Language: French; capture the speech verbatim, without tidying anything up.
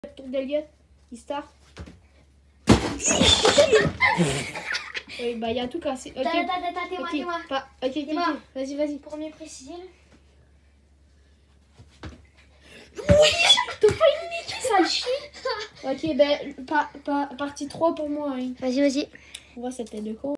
Tour d'Elliot, il start. Oui, bah il y a tout cassé. Ok. Attends, attends, attends, t'es moi, Ok, t'es moi. pas- ok, ok, moi. ok. Vas-y, vas-y. Pour mieux préciser. Oui, t'as failli niquer, sale chien. Ok, ben, pa, pa, partie trois pour moi. Hein. Vas-y, vas-y. On voit cette tête de con.